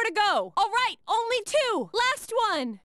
to go. All right, only 2. Last one.